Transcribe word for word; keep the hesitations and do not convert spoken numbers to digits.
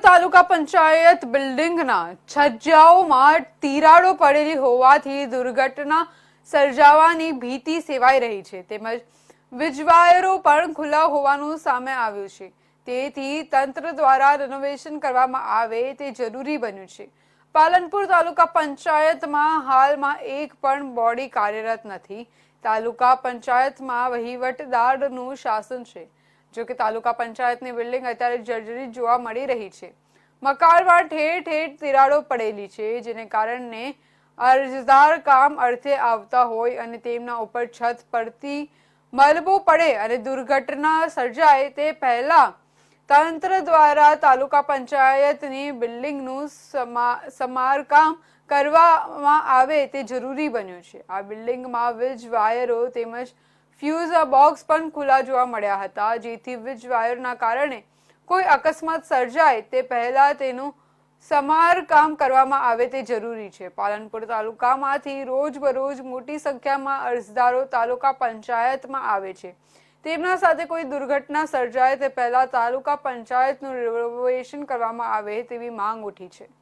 તાલુકા પંચાયત બિલ્ડિંગના છજ્જાઓમાં તિરાડો પડેલી હોવાથી દુર્ઘટના સર્જાવાની ભીતિ સેવાઈ રહી છે, તેમજ વીજવાયરો પણ ખુલ્લા હોવાનું સામે આવ્યું છે, તેથી તંત્ર દ્વારા રેનોવેશન કરવામાં આવે તે જરૂરી બન્યું છે। પાલનપુર તાલુકા પંચાયતમાં હાલમાં એક પણ બોડી કાર્યરત નથી। તાલુકા પંચાયતમાં વહીવટદારનું શાસન છે। જો કે તાલુકા પંચાયતની બિલ્ડિંગ અત્યારે જર્જરિત જોવા મળી રહી છે। મકાનમાં ઠેર ઠેર તિરાડો પડેલી છે, જેને કારણે અરજદાર કામ અર્થે આવતા હોય અને તેમના ઉપર છત પરથી મલબો પડે અને દુર્ઘટના સર્જાય તે પહેલા તંત્ર દ્વારા તાલુકા પંચાયતની બિલ્ડિંગનું સમારકામ કરવામાં આવે તે જરૂરી બન્યું છે। આ બિલ્ડિંગમાં વીજ વાયરો તેમજ ફ્યુઝ બોક્સ પણ ખુલ્લા જોવા મળ્યા હતા, જેથી વીજ વાયરના કારણે કોઈ અકસ્માત સર્જાય તે પહેલા તેનું સમારકામ કરવામાં આવે તે જરૂરી છે। પાલનપુર તાલુકામાંથી રોજબરોજ મોટી સંખ્યામાં અરજદારો તાલુકા પંચાયતમાં આવે છે। તેમના સાથે કોઈ દુર્ઘટના સર્જાય તે પહેલા તાલુકા પંચાયતનું રેનોવેશન કરવામાં આવે તેવી માંગ ઉઠી છે।